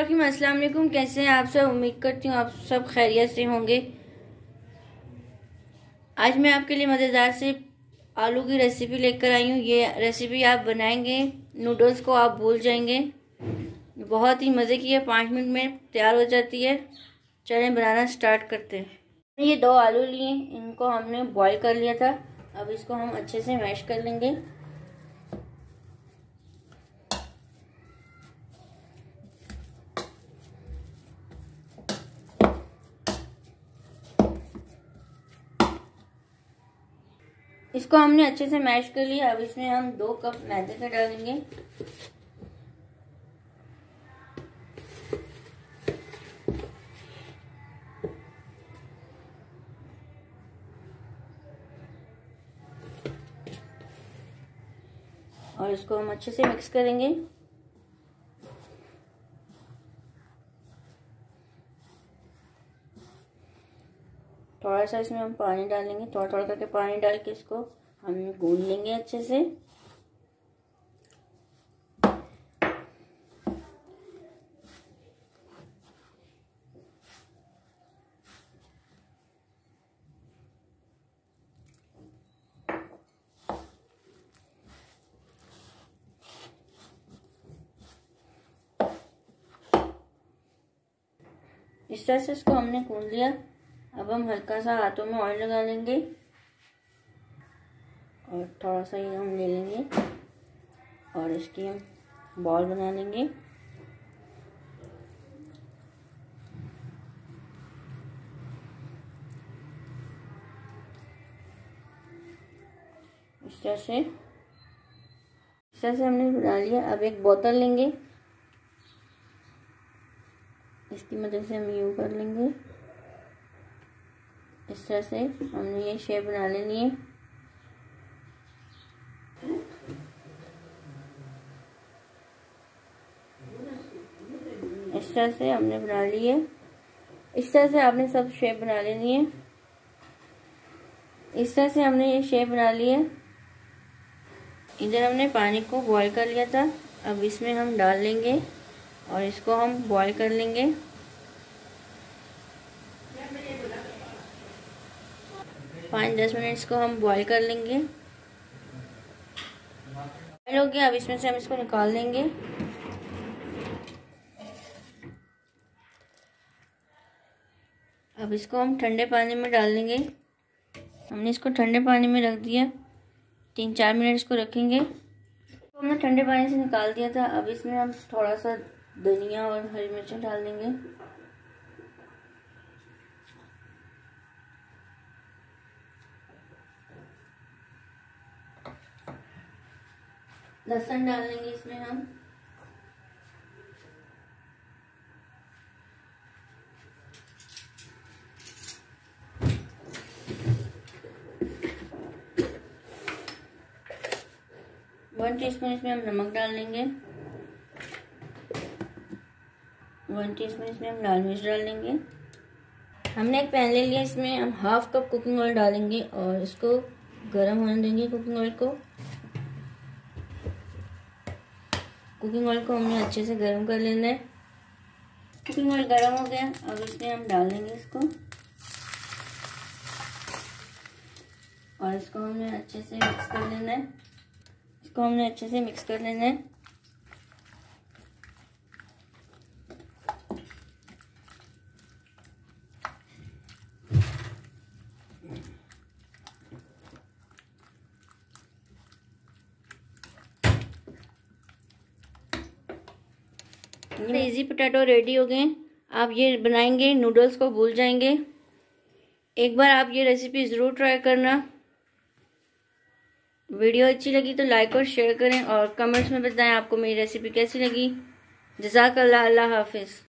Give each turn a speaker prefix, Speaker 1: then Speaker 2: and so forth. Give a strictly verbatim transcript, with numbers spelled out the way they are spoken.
Speaker 1: बिस्मिल्लाहिर्रहमानिर्रहीम। अस्सलाम वालेकुम। कैसे हैं आप सब? उम्मीद करती हूँ आप सब खैरियत से होंगे। आज मैं आपके लिए मज़ेदार से आलू की रेसिपी लेकर आई हूँ। ये रेसिपी आप बनाएंगे, नूडल्स को आप भूल जाएंगे। बहुत ही मज़े की है, पाँच मिनट में तैयार हो जाती है। चलें बनाना स्टार्ट करते हैं। ये दो आलू लिए, इनको हमने बॉईल कर लिया था। अब इसको हम अच्छे से मैश कर लेंगे। इसको हमने अच्छे से मैश कर लिया। अब इसमें हम दो कप मैदे का डालेंगे। और इसको हम अच्छे से मिक्स करेंगे। थोड़ा सा इसमें हम पानी डालेंगे, थोड़ा थोड़ा करके पानी डाल के इसको हम गूंद लेंगे अच्छे से। इस तरह से इसको हमने गूंद लिया। अब हम हल्का सा हाथों में ऑयल लगा लेंगे और थोड़ा सा ये हम ले लेंगे और इसकी हम बॉल बना लेंगे। इस तरह से इस तरह से हमने बना लिया। अब एक बोतल लेंगे, इसकी मदद से हम यूं कर लेंगे। इस तरह से हमने ये शेप बना लेनी है। इस तरह से हमने बना ली है। इस तरह से आपने सब शेप बना लेनी है। इस तरह से हमने ये शेप बना ली है। इधर हमने पानी को बॉईल कर लिया था। अब इसमें हम डाल लेंगे और इसको हम बॉईल कर लेंगे। पाँच दस मिनट इसको हम बॉईल कर लेंगे। बॉईल हो गया। अब इसमें से हम इसको निकाल लेंगे। अब इसको हम ठंडे पानी में डाल देंगे। हमने इसको ठंडे पानी में रख दिया। तीन चार मिनट इसको रखेंगे। तो हमने ठंडे पानी से निकाल दिया था। अब इसमें हम थोड़ा सा धनिया और हरी मिर्च डाल देंगे। लहसुन डाल देंगे इसमें हम। वन टीस्पून इसमें हम नमक डाल लेंगे। वन टीस्पून इसमें हम लाल मिर्च डाल लेंगे। हमने एक पैन ले लिया, इसमें हम हाफ कप कुकिंग ऑयल डालेंगे और इसको गर्म होने देंगे। कुकिंग ऑयल को कुकिंग ऑयल को हमने अच्छे से गर्म कर लेना है। कुकिंग ऑयल गर्म हो गया। अब इसमें हम डाल देंगे इसको और इसको हमने अच्छे से मिक्स कर लेना है। इसको हमने अच्छे से मिक्स कर लेना है। इजी पोटैटो रेडी हो गए। आप ये बनाएंगे, नूडल्स को भूल जाएंगे। एक बार आप ये रेसिपी ज़रूर ट्राई करना। वीडियो अच्छी लगी तो लाइक और शेयर करें और कमेंट्स में बताएं आपको मेरी रेसिपी कैसी लगी। जज़ाकल्लाह। अल्लाह हाफिज़।